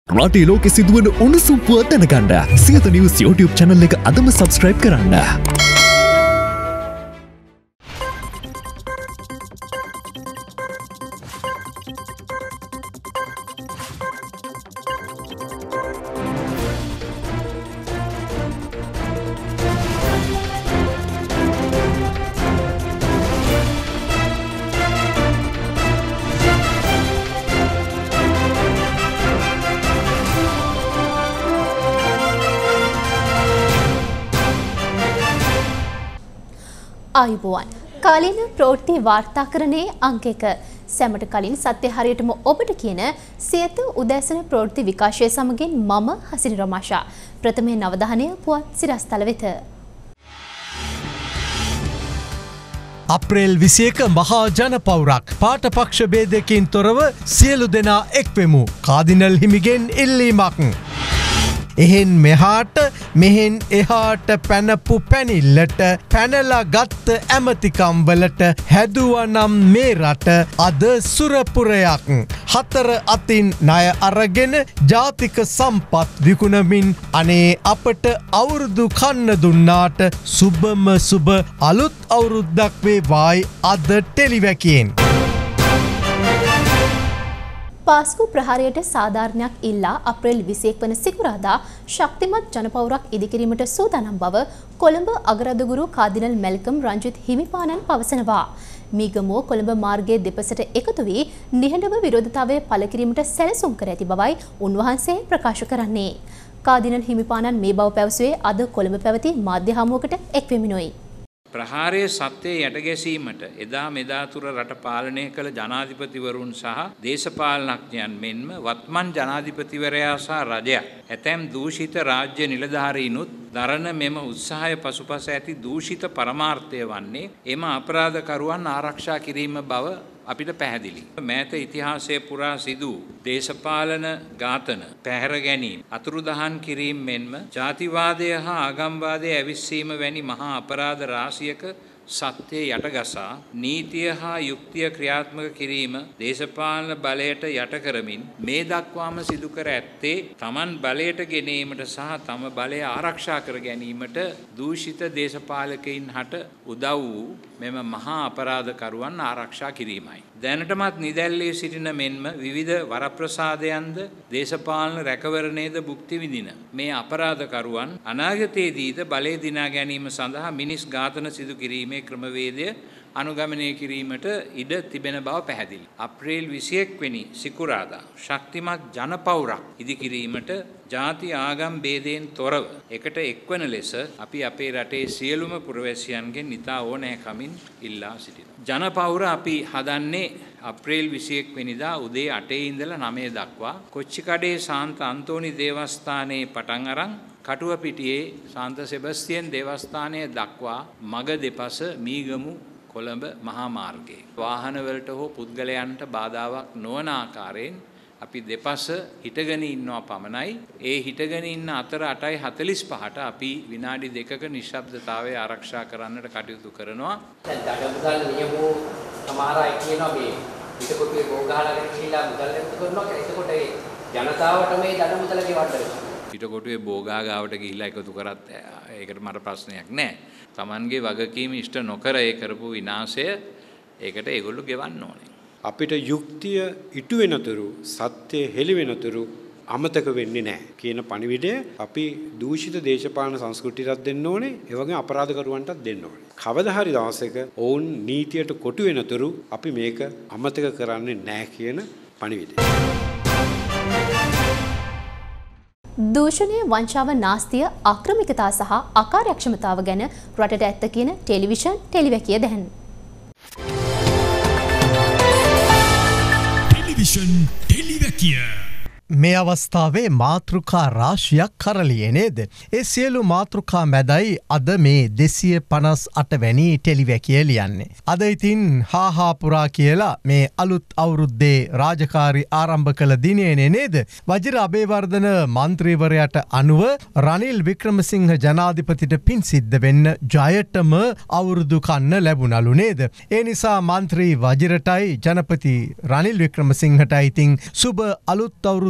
රටේ ලෝකෙ සිදුවන උණුසුම් පුවත් දැනගන්න සියත නිවුස් YouTube channel එක අදම subscribe කරන්න. ආයුබෝවන් කාලීන ප්‍රවෘත්ති වාර්තාකරණයේ අංක 1 සැමට කලින් සත්‍ය හරියටම ඔබට කියන සියත උදෑසන ප්‍රවෘත්ති විකාශය සමගින් මම හසිනි රමාෂා ප්‍රථමයෙන් අවධානය පුවත් සිරස්තල වෙත අප්‍රේල් 21 මහා ජනපෞරක් පාටපක්ෂ ભેදයකින් තොරව සියලු දෙනා එක්වෙමු කාදිනල් හිමිගෙන් ඉල්ලීමක් එහෙන් මෙහාට මෙහෙන් එහාට පැනපු පැනිල්ලට පැනලා ගත්ත ඇමතිකම්වලට හැදුවනම් මේ රට අද සුරපුරයක් හතර අතින් ණය අරගෙන ජාතික සම්පත් විකුණමින් අනේ අපට අවුරුදු කන්න දුන්නාට සුබම සුබ අලුත් අවුරුද්දක් වේවායි අද ටෙලිවැකියෙන් පාස්කු ප්‍රහාරයට සාධාරණයක් ඉල්ලා අප්‍රේල් 21 වන සිකුරාදා ශක්තිමත් ජනපෞරක් ඉදිකිරීමට සූදානම් බව කොළඹ අගරදුගුරු කාදිනල් මැල්කම් රංජිත් හිමිපාණන් පවසනවා. මීගමුව කොළඹ මාර්ගයේ දෙපසට එකතු වී නිහඬව විරෝධතාවය පළ කිරීමට සැලසුම් කර ඇති බවයි උන්වහන්සේ ප්‍රකාශ කරන්නේ. කාදිනල් හිමිපාණන් මේ බව පැවසුවේ අද කොළඹ පැවති මාධ්‍ය හමුවකට එක්වෙමිනුයි. ප්‍රහාරයේ සත්‍යය යටගැසීමට එදා මෙදා තුර රට පාලනය කළ ජනාධිපතිවරුන් සහ දේශපාලනඥයන් මෙන්ම වත්මන් ජනාධිපතිවරයා සහ රජයා ඇතැම් දූෂිත රාජ්‍ය නිලධාරීනුත් දරන මෙම උත්සාහය පසුපස ඇති දූෂිත පරමාර්ථය වන්නේ එම අපරාධකරුවන් ආරක්ෂා කිරීම බව අපිට පැහැදිලි. මෑත ඉතිහාසයේ පුරා සිදු දේශපාලන ඝාතන, පැහැර ගැනීම, අතුරුදහන් කිරීම මෙන්ම ජාතිවාදය හා ආගම්වාදය ඇවිස්සීම වැනි මහා අපරාධ රාශියක සත්‍යය යටගසා නීතිය හා යුක්තිය ක්‍රියාත්මක කිරීම දේශපාලන බලයට යට කරමින් මේ දක්වාම සිදු කර ඇත්තේ තමන් බලයට ගෙනීමට සහ තම බලය ආරක්ෂා කර ගැනීමට දූෂිත දේශපාලකයින් හට උදව් වූ මෙම මහා අපරාධකරුවන් ආරක්ෂා කිරීමයි. දැනටමත් නිදැල්ලේ සිටින මෙන්ම විවිධ වරප්‍රසාදයන්ද දේශපාලන රැකවරණයද භුක්ති විඳින මේ අපරාධකරුවන් අනාගතයේදීද බලය දිනා ගැනීම සඳහා මිනිස් ඝාතන සිදු කිරීමේ ක්‍රමවේදය අනුගමනය කිරීමට ඉඩ තිබෙන බව පැහැදිලි. අප්‍රේල් 21 වෙනි සිකුරාදා ශක්තිමත් ජනපෞරක් ඉදිකිරීමට ජාති ආගම් ભેදයෙන් තොරව එකට එක්වන ලෙස අපි අපේ රටේ සියලුම පුරවැසියන්ගෙන් ඉතා ඕනෑකමින් ඉල්ලා සිටිනවා. ජනපෞර අපි හදන්නේ අප්‍රේල් 21 වෙනිදා උදේ 8 ඉඳලා 9 දක්වා කොච්චිකඩේ සාන්ත අන්තෝනි දේවස්ථානයේ පටන් අරන් කටුවපිටියේ සාන්ත සෙබස්තියන් දේවස්ථානය දක්වා මග දෙපස මීගමු කොළඹ මහා මාර්ගයේ වාහනවලට හෝ පුද්ගලයන්ට බාධාවක් නොවන ආකාරයෙන් අපි දෙපස හිටගෙන ඉන්නවා පමණයි. ඒ හිටගෙන ඉන්න අතර 8:45ට අපි විනාඩි 2ක නිශ්ශබ්දතාවය ආරක්ෂා කරන්නට කටයුතු කරනවා. දැන් දඩමුදල් නියමෝ සමහර අය කියනවා මේ පිටකොටුවේ බෝගහලාගෙන ගිහිල්ලා මුදල් එකතු කරනවා කියලා. එතකොට ඒ ජනතාවට මේ දඩමුදල ගෙවන්න වෙනවා. පිටකොටුවේ බෝගා ගාවට ගිහිල්ලා එකතු කරත් ඒකට මට ප්‍රශ්නයක් නැහැ. Tamanගේ වගකීම ඉෂ්ට නොකර ඒ කරපු විනාශය ඒකට ඒගොල්ලෝ ගෙවන්න ඕනේ. අපිට යුක්තිය ඉටු වෙනතුරු සත්‍ය හෙළි වෙනතුරු අමතක වෙන්නේ නැහැ කියන පණිවිඩය අපි දූෂිත දේශපාලන සංස්කෘතියටත් දෙන්න ඕනේ ඒ වගේම අපරාධකරුවන්ටත් දෙන්න ඕනේ. කවදා හරි දවසක ඔවුන් නීතියට කොටු වෙනතුරු අපි මේක අමතක කරන්නේ නැහැ කියන පණිවිඩය. දූෂණය, වංචාව, නාස්තිය, ආක්‍රමිකතා සහ අකාර්යක්ෂමතාව ගැන රටට ඇත්ත කියන ටෙලිවිෂන් ටෙලිවැකිය දැන්. ටෙලිවිෂන් ටෙලිවැකිය මේ අවස්ථාවේ මාතෘකා රාශියක් කරලියේ නේද? ඒ සියලු මාතෘකා මැදයි අද මේ 258 වැනි ටෙලිවැකිය ලියන්නේ. අද ඉතින් හාහා පුරා කියලා මේ අලුත් අවුරුද්දේ රාජකාරී ආරම්භ කළ දිනේනේ නේද? වජිර අබේවර්ධන මන්ත්‍රීවරයාට අනුව රනිල් වික්‍රමසිංහ ජනාධිපතිට පින් සිද්ධ වෙන්න ජයටම අවුරුදු කන්න ලැබුණලු නේද? ඒ නිසා මන්ත්‍රී වජිරටයි ජනපති රනිල් වික්‍රමසිංහටයි ඉතින් සුබ අලුත් අවුරුද්ද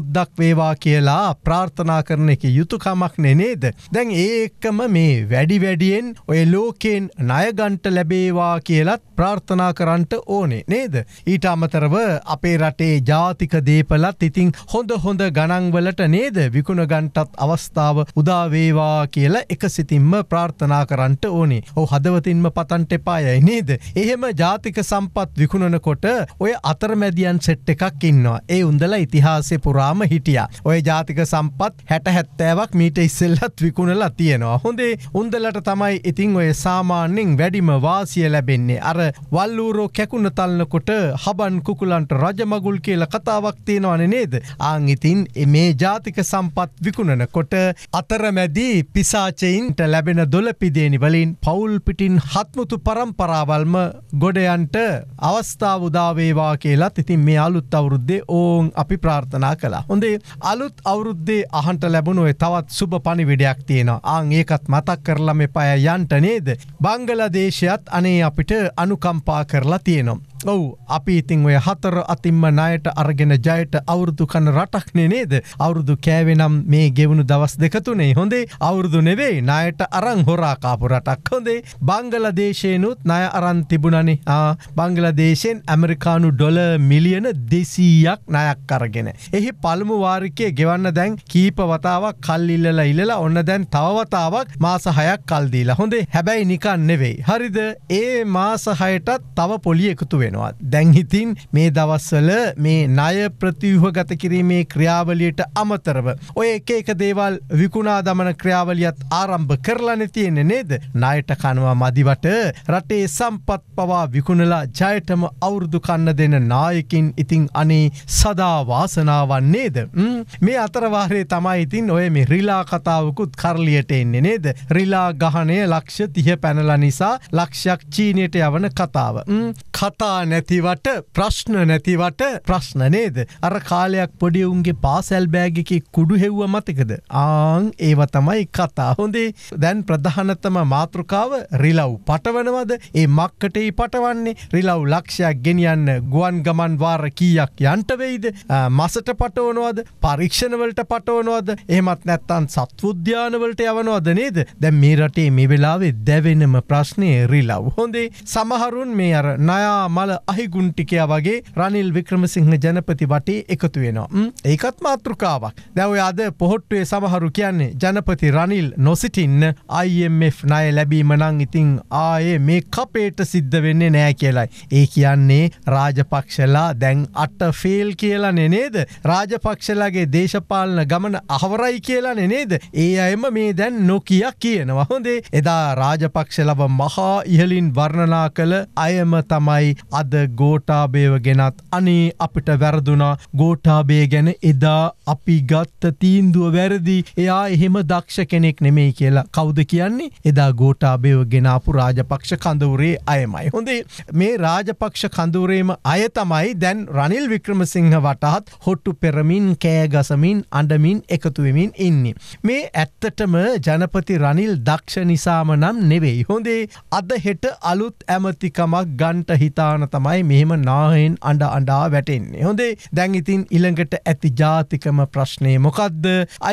සුද්දක් වේවා කියලා ප්‍රාර්ථනා කරන එක යුතුයකමක් නේද? දැන් ඒ එක්කම මේ වැඩි වැඩියෙන් ඔය ලෝකෙන් ණය ගන්න ලැබේවා කියලාත් ප්‍රාර්ථනා කරන්නට ඕනේ නේද? ඊට අමතරව අපේ රටේ ජාතික දීපලත් ඉතින් හොඳ ගණන් වලට නේද විකුණ ගන්නටත් අවස්ථාව උදා වේවා කියලා එකසිතින්ම ප්‍රාර්ථනා කරන්නට ඕනේ. ඔව් හදවතින්ම පතන්ට එපායයි නේද? එහෙම ජාතික සම්පත් විකුණනකොට ඔය අතරමැදියන් සෙට් එකක් ඉන්නවා. ඒ උන්දලා ඉතිහාසයේ පුරාම හිටියා. ඔය ජාතික සම්පත් 60-70ක් මීට ඉස්සෙල්ලත් විකුණලා තියෙනවා. හොඳේ උන්දලට තමයි ඉතින් ඔය සාමාන්‍යයෙන් වැඩිම වාසිය ලැබෙන්නේ. අර වල්ලූරෝ කැකුණ තල්නකොට හබන් කුකුලන්ට රජමගුල් කියලා කතාවක් තියෙනවනේ නේද? ආන් ඉතින් මේ ජාතික සම්පත් විකුණනකොට අතරමැදි පිසාචයින්ට ලැබෙන දොළපිදේනි වලින් පවුල් පිටින් හත්මුතු පරම්පරාවල්ම ගොඩයන්ට අවස්ථාව උදා වේවා කියලාත් ඉතින් මේ අලුත් අවුරුද්දේ ඕන් අපි ප්‍රාර්ථනා කළා. හොඳේ අලුත් අවුරුද්දේ අහන්ට ලැබුණ ඔය තවත් සුබ පණිවිඩයක් තියෙනවා. ආන් ඒකත් මතක් කරලා මෙපය යන්ට නේද? බංගලාදේශයත් අනේ අපිට අනුකම්පා කරලා තියෙනවා. ඔව් අපි ඉතින් ඔය හතර අතින්ම ණයට අරගෙන ජයට අවුරුදු කන රටක් නේද? අවුරුදු කෑවෙනම් මේ ගෙවුණු දවස් දෙක තුනේ. හොඳේ අවුරුදු නෙවෙයි ණයට අරන් හොරා කාපු රටක්. හොඳේ බංගලාදේශේනුත් ණය අරන් තිබුණනේ. බංගලාදේශෙන් ඇමරිකානු ඩොලර් මිලියන 200ක් ණයක් අරගෙන. එහි පළමු වාරිකයේ ගෙවන්න දැන් කීප වතාවක් කල් ඉල්ලලා ඔන්න දැන් තව වතාවක් මාස 6ක් කල් දීලා. හොඳේ හැබැයි නිකන් නෙවෙයි. හරිද? ඒ මාස 6ටත් තව පොලිය එකතු වෙනවා. දැන් ඉතින් මේ දවස්වල මේ ණය ප්‍රතිව්‍යුහගත කිරීමේ ක්‍රියාවලියට අමතරව ඔය එක දේවල් විකුණා දමන ක්‍රියාවලියත් ආරම්භ කරලානේ තියෙන්නේ නේද? ණයට කනවා මදිවට රටේ සම්පත් පවා විකුණලා ජයටම අවුරුදු කන්න දෙන නායකින් ඉතින් අනේ සදා වාසනාවක් නේද? මේ අතරවාරේ තමයි ඉතින් ඔය මේ රිලා කතාවකුත් කරලියට එන්නේ නේද? රිලා ගහණය ලක්ෂ 30 පැනලා නිසා ලක්ෂයක් චීනයට යවන කතාව. කතා නැතිවට ප්‍රශ්න නැතිවට ප්‍රශ්න නේද? අර කාලයක් පොඩි උන්ගේ පාසල් බෑග් එකේ කුඩු හෙව්ව මතකද? ආන් ඒව තමයි කතා. හොඳේ දැන් ප්‍රධානතම මාතෘකාව රිලව් පටවනවද? ඒ මක්කටේ පටවන්නේ රිලව් ලක්ෂයක් ගෙනියන්න ගුවන් ගමන් වාර කීයක් යන්ට වෙයිද? මසට පටවනවද? පරීක්ෂණ වලට පටවනවද? එහෙමත් නැත්නම් සත්වුද්‍යාන වලට යවනවද නේද? දැන් මේ රටේ මේ වෙලාවේ දැවෙනම ප්‍රශ්නේ රිලව්. හොඳේ සමහරුන් මේ අර ණයා මල අහිගුන්ටිකයා වගේ රනිල් වික්‍රමසිංහ ජනපති වටේ එකතු වෙනවා. ඒකත් මාතෘකාවක්. දැන් ඔය අද පොහොට්ටුවේ සමහරු කියන්නේ ජනපති රනිල් නොසිටින්න IMF ණය ලැබීම නම් ඉතින් ආයේ මේ කපේට සිද්ධ වෙන්නේ නැහැ කියලායි. ඒ කියන්නේ රාජපක්ෂලා දැන් අට ෆේල් කියලානේ නේද? රාජපක්ෂලාගේ දේශපාලන ගමන අහවරයි කියලානේ නේද? ඒ අයම මේ දැන් නොකිය කියනවා. හොඳේ එදා රාජපක්ෂලව මහා ඉහලින් වර්ණනා කළ අයම තමයි අද ගෝඨාභයව ගෙනත් අනේ අපිට වැරදුනා. ගෝඨාභය ගැන එදා අපි ගත්ත තීන්දුව වැරදි. එයා එහෙම දක්ෂ කෙනෙක් නෙමෙයි කියලා කවුද කියන්නේ? එදා ගෝඨාභයව ගෙනාපු රාජපක්ෂ කඳවුරේ අයමයි. හොඳේ මේ රාජපක්ෂ කඳවුරේම අය තමයි දැන් රනිල් වික්‍රමසිංහ වටහත් හොට්ටු පෙරමින් කෑ ගසමින් අඬමින් එකතු වෙමින් ඉන්නේ. මේ ඇත්තටම ජනපති රනිල් දක්ෂ නිසාම නම් නෙවෙයි. හොඳේ අද හෙට අලුත් ඇමතිකමක් ගන්ට හිතාන තමයි මෙහෙම නාහෙන් අඬා වැටෙන්නේ. හොඳේ දැන් ඉතින් ඊළඟට ඇති ජාතිකම ප්‍රශ්නේ මොකද්ද?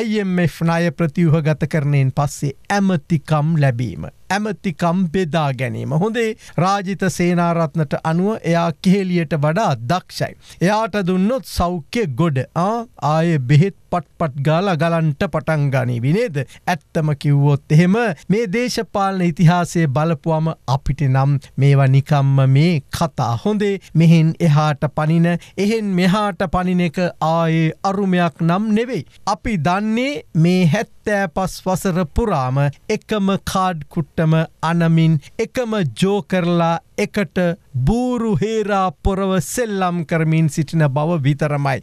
IMF ණය ප්‍රතිව්‍යුහගත කරණයෙන් පස්සේ ඇමතිකම් ලැබීම. ඇමතිකම් බෙදා ගැනීම. හොඳේ රාජිත සේනාරත්නට අනුව එයා කෙහෙලියට වඩා දක්ෂයි. එයාට දුන්නොත් සෞඛ්‍ය ගොඩ. ආයේ බෙහෙත් පට්පට් ගාලා ගලන්ට පටන් ගනීවි නේද? ඇත්තම කිව්වොත් එහෙම මේ දේශපාලන ඉතිහාසයේ බලපුවම අපිට නම් මේවා නිකම්ම මේ කතා. හොඳේ මෙහෙන් එහාට පනින එහෙන් මෙහාට පනින එක ආයේ අරුමයක් නම් නෙවෙයි. අපි දන්නේ මේ 75 වසර පුරාම එකම කාඩ් කුට්ටම අනමින් එකම ජෝකර්ලා එකට බූරු හේරා පොරව සෙල්ලම් කරමින් සිටින බව විතරමයි.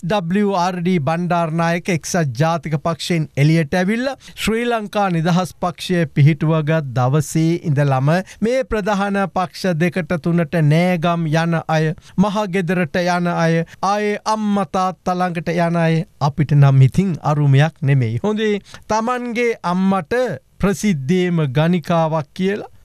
SWRD බණ්ඩාරනායක එක්සත් ජාතික පක්ෂයෙන් එළියට ඇවිල්ලා ශ්‍රී ලංකා නිදහස් පක්ෂය පිහිටුවගත් දවසේ ඉඳලම මේ ප්‍රධාන පක්ෂ දෙකට තුනට නෑගම් යන අය, මහගෙදරට යන අය, ආයේ අම්මා තාත්තා ළඟට යන අය අපිට නම් ඉතින් අරුමයක් නෙමෙයි. හොඳේ තමන්ගේ අම්මට ප්‍රසිද්ධේම ගණිකාවක් කියලා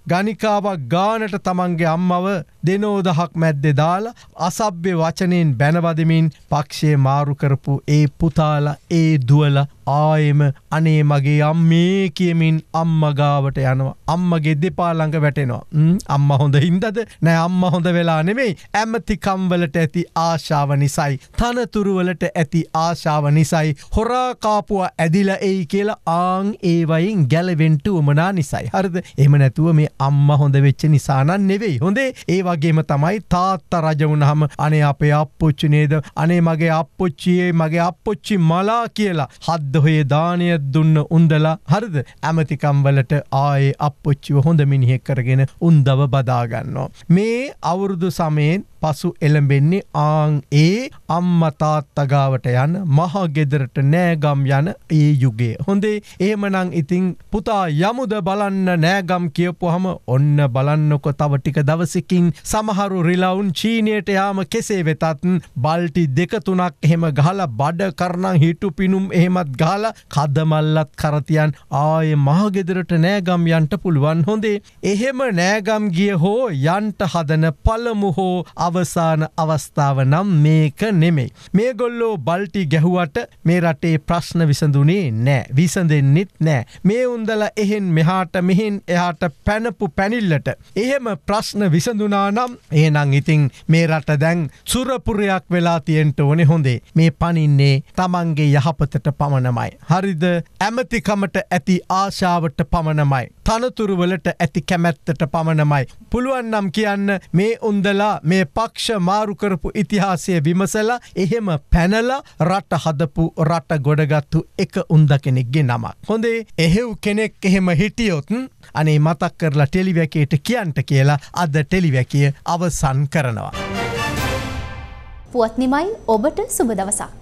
ගණිකාවක් ගානට තමන්ගේ අම්මව දෙනෝදහක් මැද්දේ දාලා අසභ්‍ය වචනෙන් බැනවදමින් පක්ෂයේ මාරු කරපු ඒ පුතාලා ඒ දුවලා ආයෙම අනේ මගේ අම්මේ කියමින් අම්මා ගාවට යනවා. අම්මගේ දෙපා ළඟ වැටෙනවා. අම්මා හොඳ හින්දාද? නෑ අම්මා හොඳ වෙලා නෙමෙයි. ඇමතිකම් වලට ඇති ආශාව නිසායි. තනතුරු වලට ඇති ආශාව නිසායි. හොරා කාපුවා ඇදිලා එයි කියලා ආන් ඒ වයින් ගැලවෙන්න උමනා නිසායි. හරිද? එහෙම නැතුව මේ අම්මා හොඳ වෙච්ච නිසා නන් නෙවෙයි. හොඳේ ඒ වගේම තමයි තාත්තා රජ වුණාම අනේ අපේ අප්පොච්චි නේද? අනේ මගේ අප්පොච්චියේ මගේ අප්පොච්චි මලා කියලා හොයේ දානය දුන්න උන්දලා හරිද ඇමතිකම් වලට ආයේ අප්පොච්චිව හොඳ මිනිහෙක් කරගෙන උන්දව බදා ගන්නවා. මේ අවුරුදු සමයෙන් පසු එළඹෙන්නේ ආන් ඒ අම්මා තාත්තා ගාවට යන මහ ගෙදරට නෑගම් යන ඒ යුගයේ. හොඳේ එහෙමනම් ඉතින් පුතා යමුද බලන්න නෑගම් කියපුවහම ඔන්න බලන්නකො තව ටික දවසකින් සමහරු රිලවුන් චීනයට යාම කෙසේ වෙතත් බල්ටි 2-3ක් එහෙම ගහලා බඩ කරනම් හිටු පිනුම් එහෙමත් ගහලා කදමල්ලත් කරතියන් ආයේ මහ ගෙදරට නෑගම් යන්න පුළුවන්. හොඳේ එහෙම නෑගම් ගිය හෝ යන්ට හදන පළමු හෝ අවසාන අවස්ථාව නම් මේක නෙමෙයි. මේගොල්ලෝ බල්ටි ගැහුවට මේ රටේ ප්‍රශ්න විසඳුනේ නෑ. විසඳෙන්නෙත් නෑ. මේ උන්දලා එහෙන් මෙහාට මෙහෙන් එහාට පැනපු පැනිල්ලට එහෙම ප්‍රශ්න විසඳුනා නම් එහෙනම් ඉතින් මේ රට දැන් සුරපුරයක් වෙලා තියෙන්න ඕනේ. හොඳේ මේ පනින්නේ තමන්ගේ යහපතට පමණමයි. හරිද? ඇමතිකමට ඇති ආශාවට පමණමයි. තනතුරු වලට ඇති කැමැත්තට පමණමයි. පුළුවන් නම් කියන්න මේ උන්දලා මේ පක්ෂ මාරු කරපු ඉතිහාසය විමසලා එහෙම පැනලා රට හදපු රට ගොඩගත්තු එක උන්ද කෙනෙක්ගේ නමක්. හොඳේ එහෙව් කෙනෙක් එහෙම හිටියොත් අනේ මතක් කරලා ටෙලිවැකියට කියන්න කියලා අද ටෙලිවැකිය අවසන් කරනවා. පුවත් නිමයි ඔබට සුබ දවසක්.